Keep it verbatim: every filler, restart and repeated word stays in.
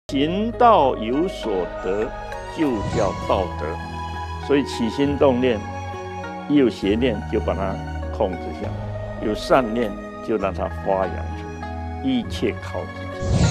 行道有所得，就叫道德。所以起心动念，一有邪念就把它控制下来，有善念就让它发扬出来，一切靠自己。